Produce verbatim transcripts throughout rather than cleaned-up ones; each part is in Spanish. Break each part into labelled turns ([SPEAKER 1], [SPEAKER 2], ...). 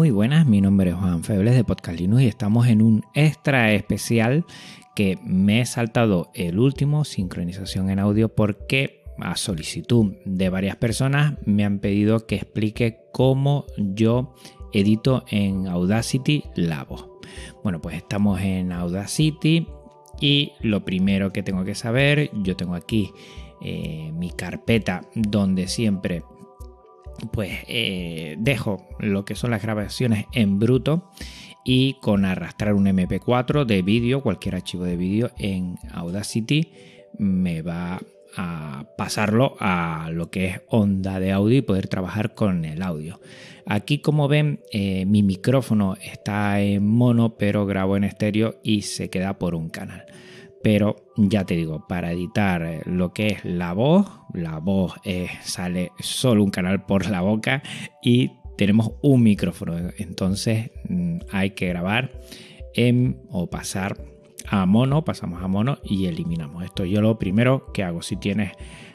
[SPEAKER 1] Muy buenas, mi nombre es Juan Febles de Podcast Linux y estamos en un extra especial que me he saltado el último, sincronización en audio, porque a solicitud de varias personas me han pedido que explique cómo yo edito en Audacity la voz. Bueno, pues estamos en Audacity y lo primero que tengo que saber, yo tengo aquí eh, mi carpeta donde siempre pues eh, dejo lo que son las grabaciones en bruto y con arrastrar un eme pe cuatro de vídeo, cualquier archivo de vídeo en Audacity me va a pasarlo a lo que es onda de audio y poder trabajar con el audio. Aquí, como ven, eh, mi micrófono está en mono, pero grabo en estéreo y se queda por un canal. Pero ya te digo, para editar lo que es la voz, la voz eh, sale solo un canal por la boca y tenemos un micrófono. Entonces hay que grabar en, o pasar a mono, pasamos a mono y eliminamos esto. Yo lo primero que hago, si tienes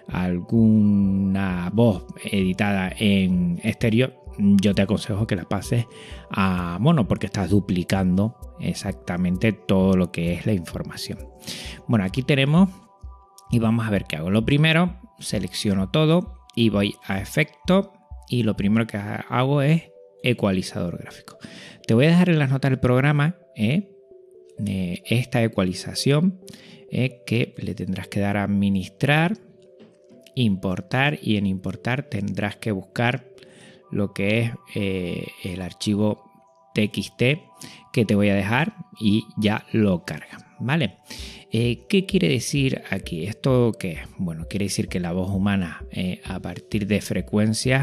[SPEAKER 1] alguna voz editada en estéreo, yo te aconsejo que la pases a mono porque estás duplicando exactamente todo lo que es la información. Bueno, aquí tenemos y vamos a ver qué hago. Lo primero, selecciono todo y voy a efecto y lo primero que hago es ecualizador gráfico. Te voy a dejar en las notas del programa eh, eh, esta ecualización eh, que le tendrás que dar a administrar, importar y en importar tendrás que buscar lo que es eh, el archivo te equis te que te voy a dejar y ya lo carga, ¿vale? Eh, ¿Qué quiere decir aquí? ¿Esto qué es? Bueno, quiere decir que la voz humana eh, a partir de frecuencias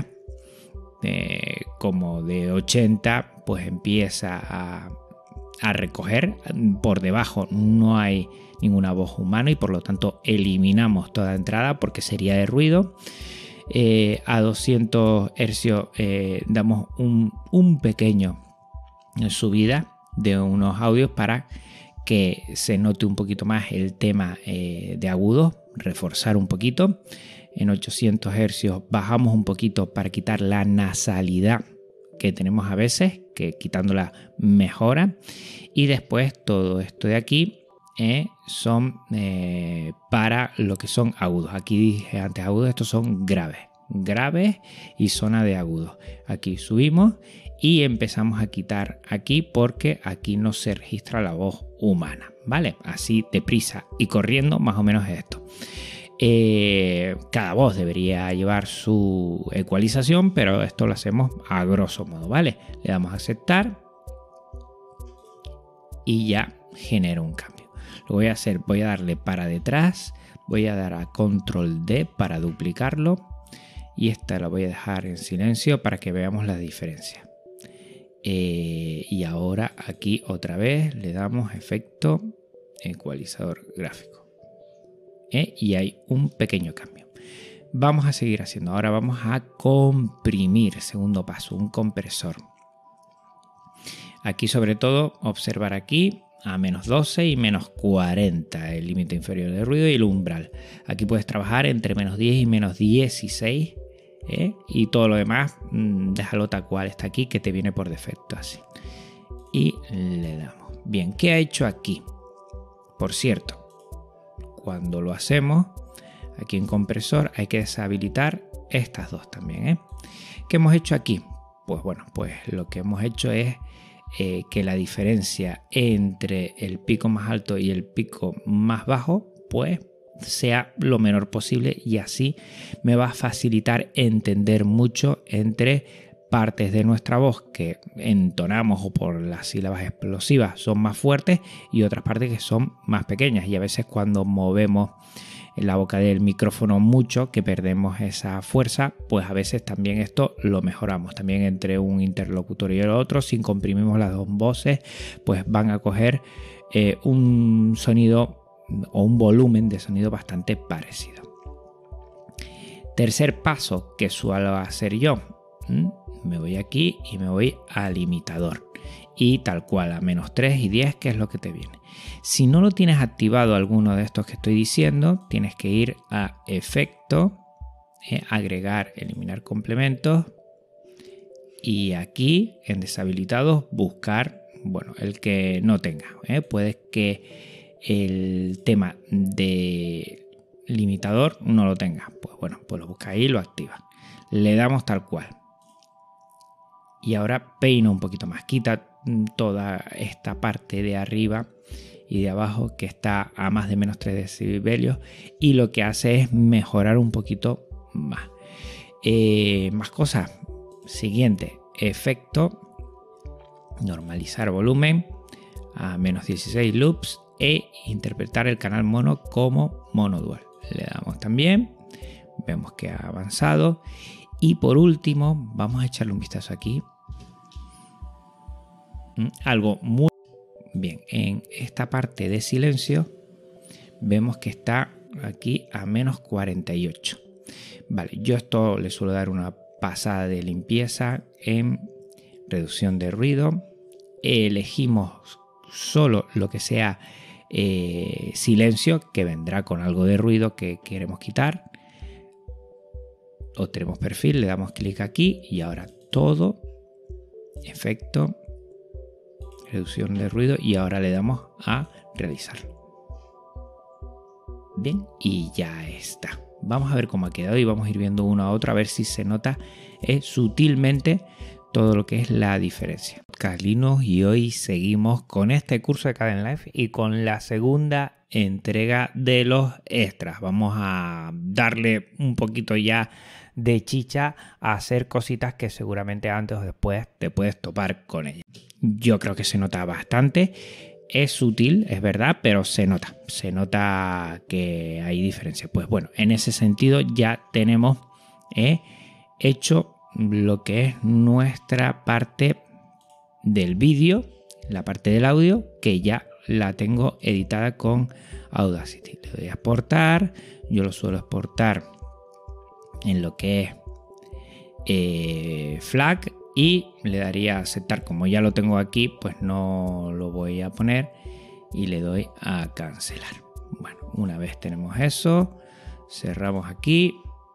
[SPEAKER 1] eh, como de ochenta pues empieza a, a recoger. Por debajo no hay ninguna voz humana y por lo tanto eliminamos toda entrada porque sería de ruido. Eh, a doscientos hercios eh, damos un, un pequeño subida de unos audios para que se note un poquito más el tema eh, de agudos, reforzar un poquito. En ochocientos hercios bajamos un poquito para quitar la nasalidad que tenemos a veces, que quitándola mejora. Y después todo esto de aquí Eh, son eh, para lo que son agudos. Aquí dije antes agudos, estos son graves, graves y zona de agudos. Aquí subimos y empezamos a quitar aquí porque aquí no se registra la voz humana, ¿vale? Así deprisa y corriendo, más o menos es esto. Eh, cada voz debería llevar su ecualización, pero esto lo hacemos a grosso modo, ¿vale? Le damos a aceptar y ya genera un cambio. Lo voy a hacer, voy a darle para detrás, voy a dar a control de para duplicarlo y esta la voy a dejar en silencio para que veamos la diferencia. Eh, y ahora aquí otra vez le damos efecto ecualizador gráfico. Eh, y hay un pequeño cambio. Vamos a seguir haciendo, ahora vamos a comprimir, segundo paso, un compresor. Aquí sobre todo observar aquí a menos doce y menos cuarenta el límite inferior de ruido y el umbral. Aquí puedes trabajar entre menos diez y menos dieciséis ¿eh? Y todo lo demás mmm, déjalo tal cual está aquí que te viene por defecto así. Y le damos. Bien, ¿qué ha hecho aquí? Por cierto, cuando lo hacemos aquí en compresor hay que deshabilitar estas dos también ¿eh? ¿Qué hemos hecho aquí? Pues bueno, pues lo que hemos hecho es Eh, que la diferencia entre el pico más alto y el pico más bajo pues sea lo menor posible y así me va a facilitar entender mucho entre partes de nuestra voz que entonamos o por las sílabas explosivas son más fuertes y otras partes que son más pequeñas y a veces cuando movemos en la boca del micrófono mucho que perdemos esa fuerza, pues a veces también esto lo mejoramos. También entre un interlocutor y el otro, si comprimimos las dos voces, pues van a coger eh, un sonido o un volumen de sonido bastante parecido. Tercer paso que suelo hacer yo, me voy aquí y me voy al limitador. Y tal cual a menos tres y diez, que es lo que te viene. Si no lo tienes activado alguno de estos que estoy diciendo, tienes que ir a efecto, eh, agregar, eliminar complementos y aquí en deshabilitados buscar, bueno, el que no tenga, ¿eh? Puede que el tema de limitador no lo tenga, pues bueno, pues lo busca ahí y lo activa. Le damos tal cual. Y ahora peino un poquito más, quita toda esta parte de arriba y de abajo que está a más de menos tres decibelios, y lo que hace es mejorar un poquito más. Eh, más cosas. Siguiente, efecto, normalizar volumen a menos dieciséis loops e interpretar el canal mono como mono dual. Le damos también, vemos que ha avanzado. Y por último, vamos a echarle un vistazo aquí. Algo muy bien, en esta parte de silencio vemos que está aquí a menos cuarenta y ocho. Vale, yo esto le suelo dar una pasada de limpieza en reducción de ruido. Elegimos solo lo que sea eh, silencio, que vendrá con algo de ruido que queremos quitar. Obtenemos perfil, le damos clic aquí y ahora todo, efecto, reducción de ruido, y ahora le damos a realizar. Bien, y ya está. Vamos a ver cómo ha quedado y vamos a ir viendo uno a otro a ver si se nota eh, sutilmente todo lo que es la diferencia. Carlinos, y hoy seguimos con este curso de Kdenlive y con la segunda entrega de los extras. Vamos a darle un poquito ya de chicha a hacer cositas que seguramente antes o después te puedes topar con ellas. Yo creo que se nota bastante. Es sutil, es verdad, pero se nota. Se nota que hay diferencia. Pues bueno, en ese sentido ya tenemos eh, hecho lo que es nuestra parte del vídeo, la parte del audio, que ya la tengo editada con Audacity. Le doy a exportar. Yo lo suelo exportar en lo que es eh, FLAC, y le daría a aceptar. Como ya lo tengo aquí, pues no lo voy a poner y le doy a cancelar. Bueno, una vez tenemos eso, cerramos aquí,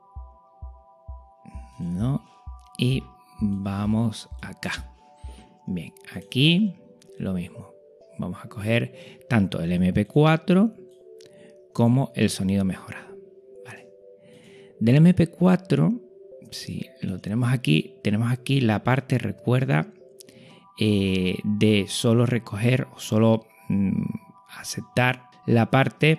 [SPEAKER 1] no, y vamos acá. Bien, aquí lo mismo. Vamos a coger tanto el eme pe cuatro como el sonido mejorado. Vale. Del eme pe cuatro, si lo tenemos aquí, tenemos aquí la parte, recuerda, eh, de solo recoger o solo mm, aceptar la parte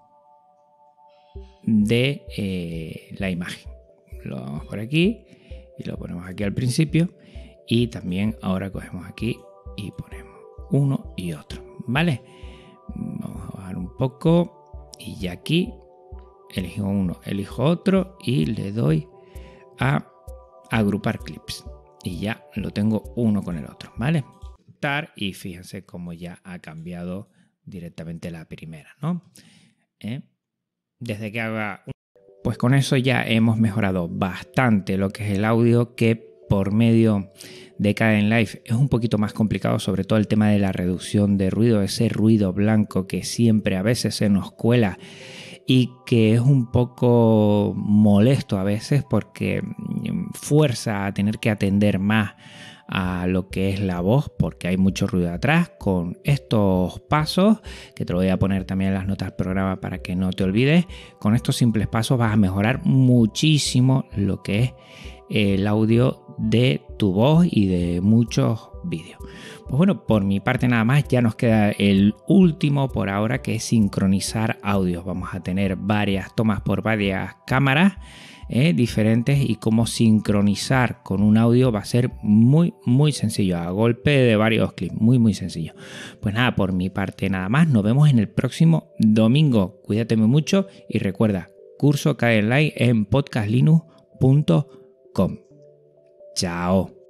[SPEAKER 1] de eh, la imagen. Lo vamos por aquí y lo ponemos aquí al principio, y también ahora cogemos aquí y ponemos uno y otro, ¿vale? Vamos a bajar un poco y ya aquí elijo uno, elijo otro y le doy a agrupar clips y ya lo tengo uno con el otro, ¿vale? Y fíjense cómo ya ha cambiado directamente la primera, ¿no? ¿Eh? Desde que haga un... Pues con eso ya hemos mejorado bastante lo que es el audio, que por medio de Kdenlive es un poquito más complicado, sobre todo el tema de la reducción de ruido, ese ruido blanco que siempre a veces se nos cuela y que es un poco molesto a veces porque fuerza a tener que atender más a lo que es la voz, porque hay mucho ruido atrás. Con estos pasos, que te lo voy a poner también en las notas del programa para que no te olvides, con estos simples pasos vas a mejorar muchísimo lo que es el audio de tu voz y de muchos vídeos. Pues bueno, por mi parte nada más. Ya nos queda el último por ahora, que es sincronizar audios. Vamos a tener varias tomas por varias cámaras eh, diferentes, y cómo sincronizar con un audio va a ser muy muy sencillo, a golpe de varios clips, muy muy sencillo. Pues nada, por mi parte nada más. Nos vemos en el próximo domingo. Cuídate mucho y recuerda, curso Kdenlive en podcast linux punto com. Chao.